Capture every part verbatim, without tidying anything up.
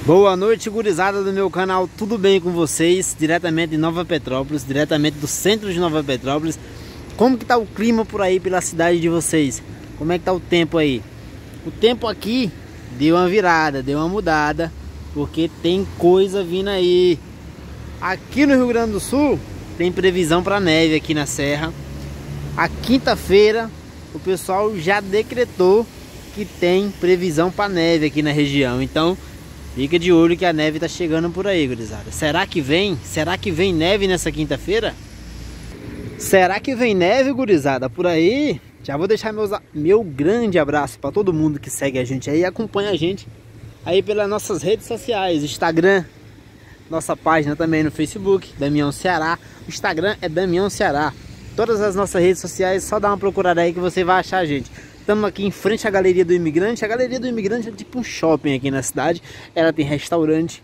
Boa noite, gurizada do meu canal, tudo bem com vocês? Diretamente de Nova Petrópolis, diretamente do centro de Nova Petrópolis. Como que tá o clima por aí pela cidade de vocês? Como é que tá o tempo aí? O tempo aqui deu uma virada, deu uma mudada, porque tem coisa vindo aí. Aqui no Rio Grande do Sul tem previsão para neve aqui na serra. A quinta-feira o pessoal já decretou que tem previsão para neve aqui na região. Então fica de olho que a neve tá chegando por aí, gurizada. Será que vem? Será que vem neve nessa quinta-feira? Será que vem neve, gurizada, por aí? Já vou deixar meus, meu grande abraço para todo mundo que segue a gente aí e acompanha a gente aí pelas nossas redes sociais, Instagram, nossa página também no Facebook, Damião Ceará. O Instagram é Damião Ceará. Todas as nossas redes sociais, só dá uma procurada aí que você vai achar a gente. Estamos aqui em frente à Galeria do Imigrante. A Galeria do Imigrante é tipo um shopping aqui na cidade. Ela tem restaurante,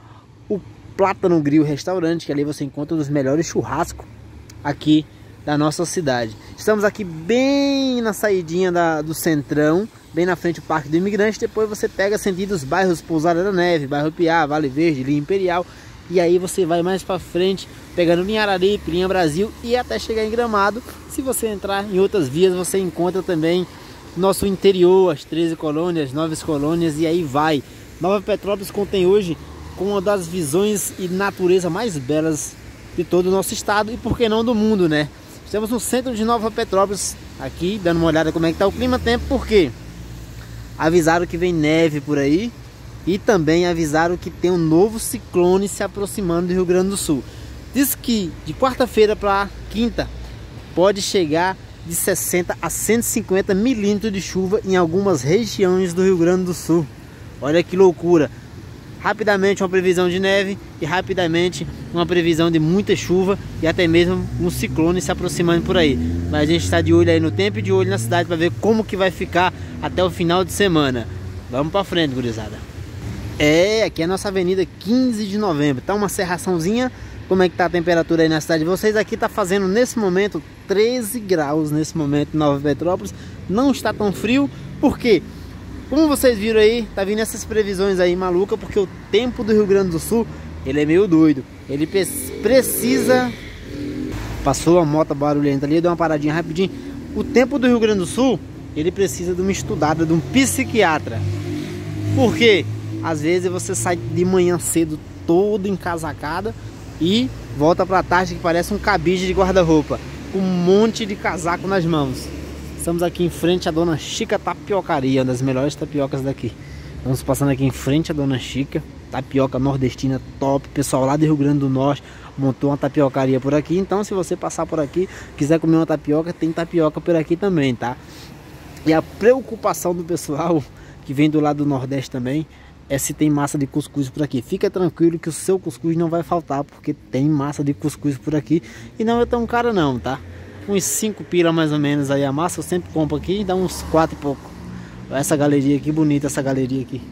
o Plátano Grill Restaurante, que ali você encontra os melhores churrascos aqui da nossa cidade. Estamos aqui bem na saidinha da, do Centrão, bem na frente do Parque do Imigrante. Depois você pega sentido os bairros Pousada da Neve, Bairro Piá, Vale Verde, Linha Imperial. E aí você vai mais para frente, pegando Linha Araripe, Linha Brasil e até chegar em Gramado. Se você entrar em outras vias, você encontra também nosso interior, as treze colônias, as nove colônias, e aí vai. Nova Petrópolis contém hoje com uma das visões e natureza mais belas de todo o nosso estado e por que não do mundo, né? Estamos no centro de Nova Petrópolis, aqui dando uma olhada como é que tá o clima, tempo, porque avisaram que vem neve por aí e também avisaram que tem um novo ciclone se aproximando do Rio Grande do Sul. Diz que de quarta-feira para quinta pode chegar de sessenta a cento e cinquenta milímetros de chuva em algumas regiões do Rio Grande do Sul. Olha que loucura! Rapidamente uma previsão de neve e rapidamente uma previsão de muita chuva e até mesmo um ciclone se aproximando por aí. Mas a gente está de olho aí no tempo e de olho na cidade para ver como que vai ficar até o final de semana. Vamos para frente, gurizada. É, aqui é a nossa avenida quinze de novembro. Tá uma serraçãozinha. Como é que tá a temperatura aí na cidade de vocês? Aqui tá fazendo nesse momento treze graus nesse momento em Nova Petrópolis. Não está tão frio, por quê? Como vocês viram aí, tá vindo essas previsões aí maluca, porque o tempo do Rio Grande do Sul, ele é meio doido. Ele precisa... Passou a moto barulhenta ali, deu uma paradinha rapidinho. O tempo do Rio Grande do Sul, ele precisa de uma estudada, de um psiquiatra. Por quê? Às vezes você sai de manhã cedo todo encasacada e volta pra tarde que parece um cabide de guarda-roupa, com um monte de casaco nas mãos. Estamos aqui em frente à Dona Chica Tapiocaria, uma das melhores tapiocas daqui. Estamos passando aqui em frente à Dona Chica, tapioca nordestina top. Pessoal lá do Rio Grande do Norte montou uma tapiocaria por aqui. Então se você passar por aqui, quiser comer uma tapioca, tem tapioca por aqui também, tá? E a preocupação do pessoal que vem do lado do Nordeste também é se tem massa de cuscuz por aqui. Fica tranquilo que o seu cuscuz não vai faltar, porque tem massa de cuscuz por aqui. E não é tão caro não, tá? Uns cinco pila mais ou menos aí a massa. Eu sempre compro aqui e dá uns quatro e pouco. Essa galeria aqui, bonita essa galeria aqui.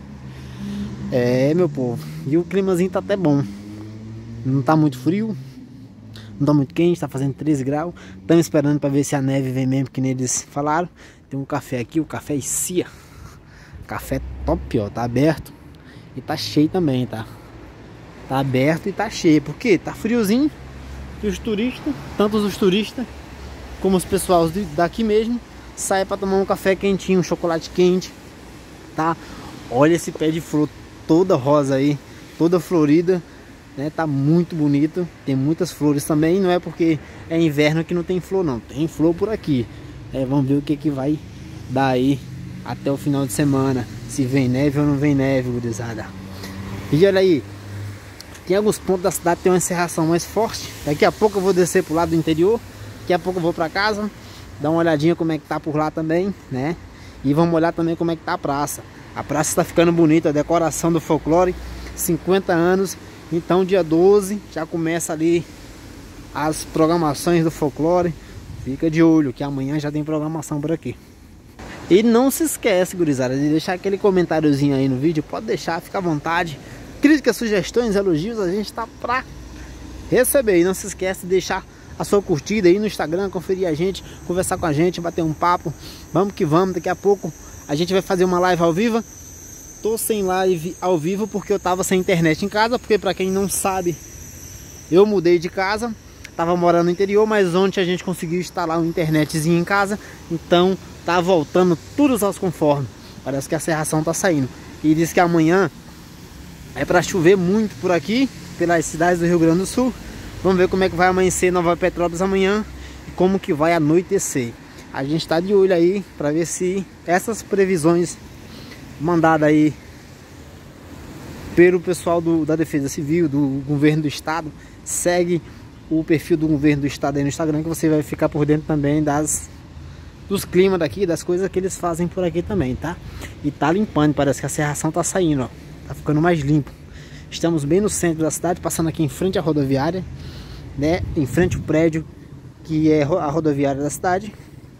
É, meu povo. E o climazinho tá até bom. Não tá muito frio, não tá muito quente, tá fazendo treze graus. Estamos esperando para ver se a neve vem mesmo, que nem eles falaram. Tem um café aqui, o café é Cia. Café top, ó, tá aberto e tá cheio também, tá? Tá aberto e tá cheio, porque tá friozinho e os turistas, tanto os turistas como os pessoal daqui mesmo, saem para tomar um café quentinho, um chocolate quente, tá? Olha esse pé de flor toda rosa aí, toda florida, né? Tá muito bonito, tem muitas flores também, não é porque é inverno que não tem flor não, tem flor por aqui. É, vamos ver o que que vai dar aí até o final de semana, se vem neve ou não vem neve, gurizada. E olha aí, tem alguns pontos da cidade que tem uma encerração mais forte. Daqui a pouco eu vou descer pro lado do interior, daqui a pouco eu vou para casa, dar uma olhadinha como é que tá por lá também, né? E vamos olhar também como é que tá a praça. A praça está ficando bonita, a decoração do folclore, cinquenta anos. Então dia doze já começa ali as programações do folclore. Fica de olho que amanhã já tem programação por aqui. E não se esquece, gurizada, de deixar aquele comentáriozinho aí no vídeo. Pode deixar, fica à vontade. Críticas, sugestões, elogios, a gente tá pra receber. E não se esquece de deixar a sua curtida aí no Instagram, conferir a gente, conversar com a gente, bater um papo. Vamos que vamos, daqui a pouco a gente vai fazer uma live ao vivo tô sem live ao vivo porque eu tava sem internet em casa, porque para quem não sabe, eu mudei de casa, tava morando no interior, mas ontem a gente conseguiu instalar uma internetzinha em casa, então tá voltando tudo aos conformes. Parece que a serração tá saindo. E diz que amanhã é para chover muito por aqui, pelas cidades do Rio Grande do Sul. Vamos ver como é que vai amanhecer Nova Petrópolis amanhã e como que vai anoitecer. A gente está de olho aí para ver se essas previsões mandadas aí pelo pessoal do, da Defesa Civil, do governo do estado, segue o perfil do governo do estado aí no Instagram, que você vai ficar por dentro também das dos climas daqui, das coisas que eles fazem por aqui também, tá? E tá limpando, parece que a serração tá saindo, ó. Tá ficando mais limpo. Estamos bem no centro da cidade, passando aqui em frente à rodoviária, né? Em frente ao prédio que é a rodoviária da cidade.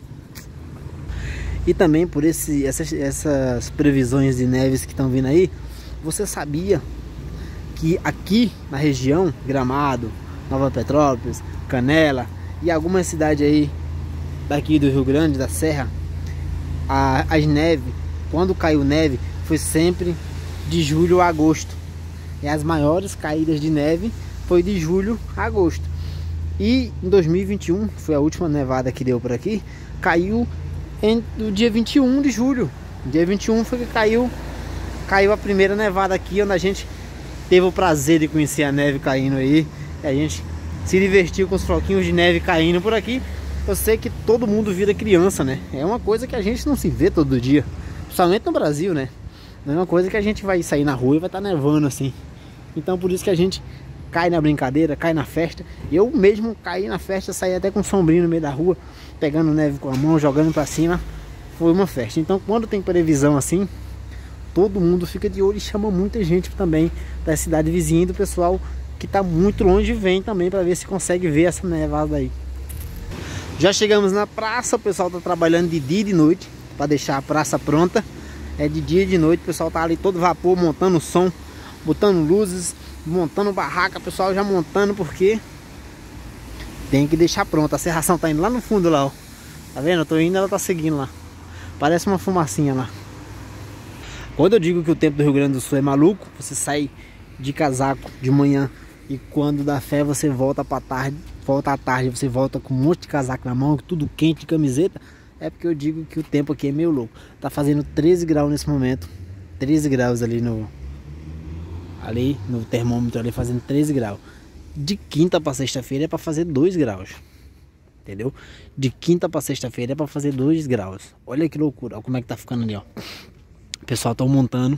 E também por esse, essas, essas previsões de neves que estão vindo aí, você sabia que aqui na região, Gramado, Nova Petrópolis, Canela e algumas cidades aí daqui do Rio Grande, da Serra, a, as neves, quando caiu neve, foi sempre de julho a agosto. E as maiores caídas de neve foi de julho a agosto. E em dois mil e vinte e um, foi a última nevada que deu por aqui, caiu em, no dia vinte e um de julho. Dia vinte e um foi que caiu, caiu a primeira nevada aqui, onde a gente teve o prazer de conhecer a neve caindo aí. E a gente se divertiu com os floquinhos de neve caindo por aqui. Eu sei que todo mundo vira criança, né? É uma coisa que a gente não se vê todo dia, principalmente no Brasil, né? Não é uma coisa que a gente vai sair na rua e vai estar nevando assim. Então por isso que a gente cai na brincadeira, cai na festa. Eu mesmo caí na festa, saí até com sombrinho no meio da rua, pegando neve com a mão, jogando pra cima. Foi uma festa. Então quando tem previsão assim, todo mundo fica de olho e chama muita gente também da cidade vizinha, e do pessoal que tá muito longe vem também para ver se consegue ver essa nevada aí. Já chegamos na praça, o pessoal tá trabalhando de dia e de noite para deixar a praça pronta. É de dia e de noite, o pessoal tá ali todo vapor, montando som, botando luzes, montando barraca, o pessoal já montando, porque tem que deixar pronta. A serração tá indo lá no fundo lá, ó. Tá vendo? Eu tô indo, ela tá seguindo lá. Parece uma fumacinha lá. Quando eu digo que o tempo do Rio Grande do Sul é maluco, você sai de casaco de manhã e quando dá fé você volta pra tarde, volta à tarde, você volta com um monte de casaco na mão, tudo quente, de camiseta. É porque eu digo que o tempo aqui é meio louco. Tá fazendo treze graus nesse momento. treze graus ali no ali no termômetro ali, fazendo treze graus. De quinta para sexta-feira é para fazer dois graus. Entendeu? De quinta para sexta-feira é para fazer dois graus. Olha que loucura, olha como é que tá ficando ali, ó. O pessoal tá montando.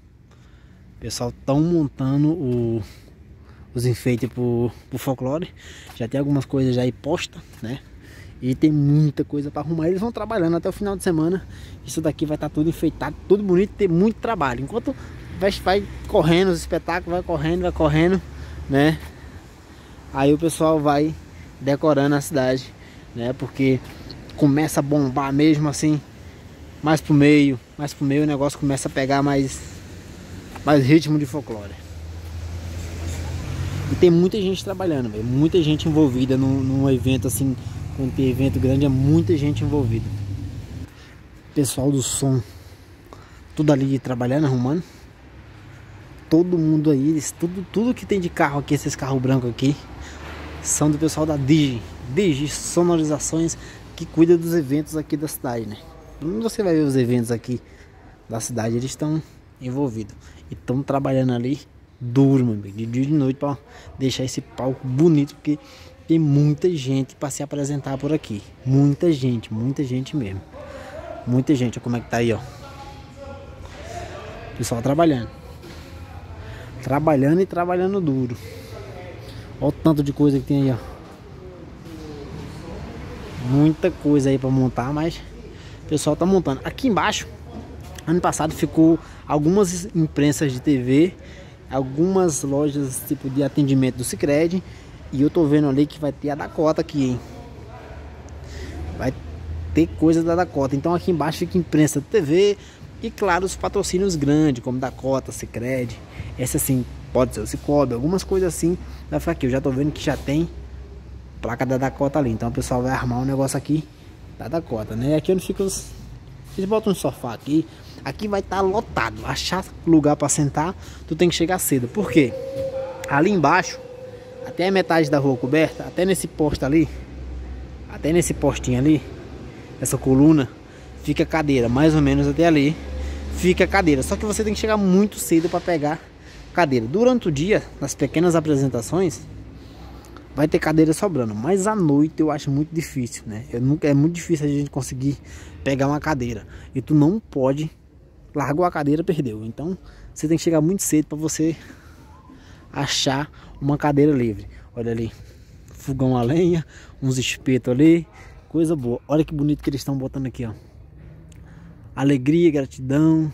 O pessoal tão montando o os enfeites pro, pro folclore. Já tem algumas coisas já aí postas, né? E tem muita coisa para arrumar. Eles vão trabalhando até o final de semana. Isso daqui vai estar tá tudo enfeitado, tudo bonito, tem muito trabalho. Enquanto vai, vai correndo os espetáculos, vai correndo, vai correndo, né? Aí o pessoal vai decorando a cidade, né? Porque começa a bombar mesmo assim, mais pro meio, mais pro meio o negócio começa a pegar mais, mais ritmo de folclore. E tem muita gente trabalhando, véio, muita gente envolvida num, num evento assim. Quando tem evento grande é muita gente envolvida. Pessoal do som, tudo ali trabalhando, arrumando. Todo mundo aí, eles, tudo, tudo que tem de carro aqui, esses carros brancos aqui, são do pessoal da Digi, Digi Sonorizações, que cuida dos eventos aqui da cidade, né? Quando você vai ver os eventos aqui da cidade, eles estão envolvidos. E estão trabalhando ali duro, meu amigo, de dia e de noite, para deixar esse palco bonito, porque tem muita gente para se apresentar por aqui. Muita gente, muita gente mesmo. Muita gente, olha como é que tá aí, ó. Pessoal trabalhando. Trabalhando e trabalhando duro. Olha o tanto de coisa que tem aí, ó. Muita coisa aí para montar, mas o pessoal tá montando. Aqui embaixo, ano passado ficou algumas imprensas de T V, algumas lojas tipo de atendimento do Sicredi. E eu tô vendo ali que vai ter a Dakota aqui, hein? Vai ter coisa da Dakota. Então aqui embaixo fica imprensa de T V. E claro, os patrocínios grandes, como Dakota, Sicredi. Essa assim, pode ser o Cicobi, algumas coisas assim. Vai ficar aqui. Eu já tô vendo que já tem placa da Dakota ali. Então o pessoal vai armar um negócio aqui da Dakota, né? Aqui onde ficam os, Eles botam um sofá aqui. Aqui vai estar lotado. Achar lugar para sentar, tu tem que chegar cedo. Por quê? Ali embaixo, até a metade da rua coberta, até nesse posto ali, até nesse postinho ali, essa coluna, fica cadeira, mais ou menos até ali, fica cadeira. Só que você tem que chegar muito cedo para pegar cadeira. Durante o dia, nas pequenas apresentações, vai ter cadeira sobrando, mas à noite eu acho muito difícil, né? Eu nunca, é muito difícil a gente conseguir pegar uma cadeira. E tu não pode, largou a cadeira, perdeu. Então você tem que chegar muito cedo para você achar uma cadeira livre. Olha ali, fogão a lenha, uns espetos ali, coisa boa. Olha que bonito que eles estão botando aqui, ó. Alegria, gratidão.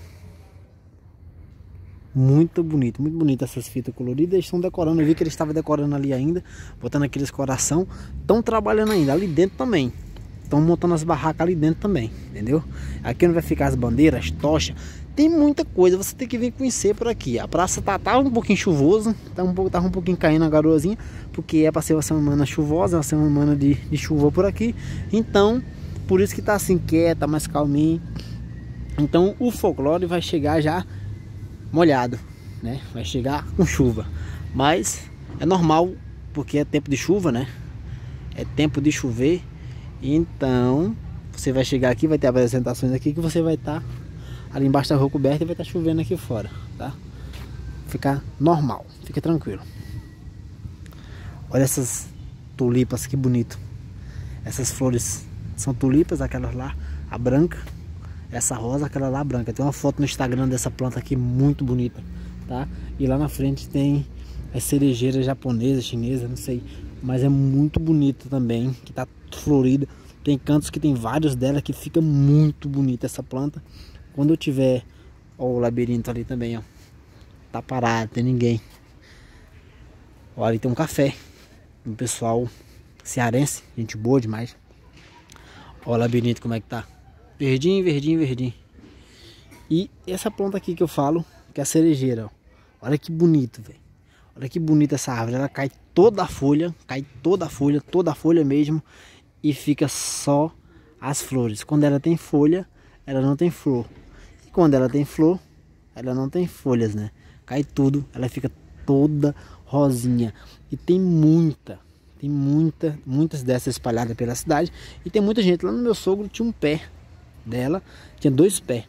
Muito bonito, muito bonito essas fitas coloridas. Eles estão decorando, eu vi que eles estavam decorando ali ainda, botando aqueles coração. Estão trabalhando ainda, ali dentro também. Estão montando as barracas ali dentro também, entendeu? Aqui onde vai ficar as bandeiras, as tochas. Tem muita coisa, você tem que vir conhecer por aqui. A praça tá, tá um pouquinho chuvoso, tá um, pouco, tá um pouquinho caindo a garoazinha, porque é para ser uma semana chuvosa, uma semana de, de chuva por aqui. Então, por isso que tá assim quieta, mais calminho. Então o folclore vai chegar já molhado, né? Vai chegar com chuva, mas é normal porque é tempo de chuva, né? É tempo de chover, então você vai chegar aqui, vai ter apresentações aqui que você vai estar tá ali embaixo da rua coberta e vai estar tá chovendo aqui fora, tá? Ficar normal, fica tranquilo. Olha essas tulipas, que bonito. Essas flores são tulipas, aquelas lá, a branca. Essa rosa, aquela lá branca. Tem uma foto no Instagram dessa planta aqui muito bonita, tá? E lá na frente tem as cerejeiras japonesas, chinesas, não sei. Mas é muito bonita também, que tá florida. Tem cantos que tem vários dela que fica muito bonita essa planta. Quando eu tiver, ó, o labirinto ali também, ó. Tá parado, tem ninguém. Olha, ali tem um café. Um pessoal cearense, gente boa demais. Ó o labirinto como é que tá. Verdinho, verdinho, verdinho. E essa planta aqui que eu falo, que é a cerejeira, ó. Olha que bonito, velho. Olha que bonita essa árvore. Ela cai toda a folha, cai toda a folha, toda a folha mesmo. E fica só as flores. Quando ela tem folha, ela não tem flor. E quando ela tem flor, ela não tem folhas, né? Cai tudo, ela fica toda rosinha. E tem muita, tem muita, muitas dessas espalhadas pela cidade. E tem muita gente. Lá no meu sogro tinha um pé dela, tinha dois pés.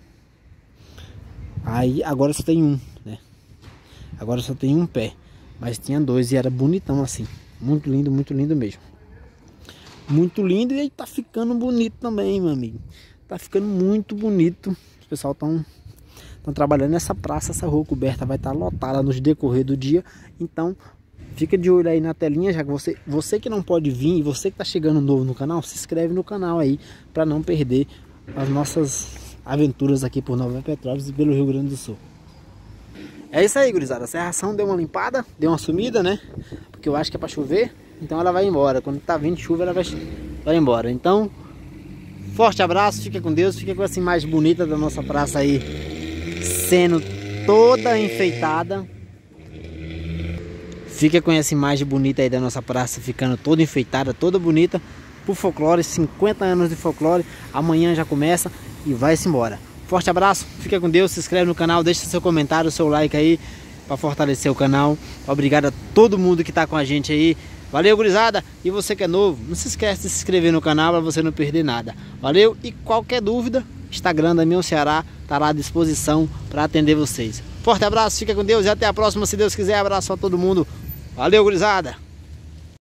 Aí agora só tem um, né? Agora só tem um pé, mas tinha dois e era bonitão assim. Muito lindo, muito lindo mesmo. Muito lindo, e aí tá ficando bonito também, meu amigo. Tá ficando muito bonito. Os pessoal estão estão trabalhando nessa praça. Essa rua coberta vai estar lotada nos decorrer do dia. Então fica de olho aí na telinha, já que você, você que não pode vir, e você que tá chegando novo no canal, se inscreve no canal aí para não perder as nossas aventuras aqui por Nova Petrópolis e pelo Rio Grande do Sul. É isso aí, gurizada. A serração deu uma limpada, deu uma sumida, né? Porque eu acho que é para chover, então ela vai embora. Quando tá vindo chuva, ela vai, vai embora. Então, forte abraço, fica com Deus, fica com essa imagem bonita da nossa praça aí, sendo toda enfeitada. Fica com essa imagem bonita aí da nossa praça, ficando toda enfeitada, toda bonita. Por folclore, cinquenta anos de folclore. Amanhã já começa e vai-se embora. Forte abraço, fica com Deus, se inscreve no canal, deixa seu comentário, seu like aí para fortalecer o canal. Obrigado a todo mundo que tá com a gente aí. Valeu, gurizada. E você que é novo, não se esquece de se inscrever no canal para você não perder nada. Valeu, e qualquer dúvida, Instagram da Minha Ceará tá lá à disposição para atender vocês. Forte abraço, fica com Deus e até a próxima, se Deus quiser. Abraço a todo mundo. Valeu, gurizada.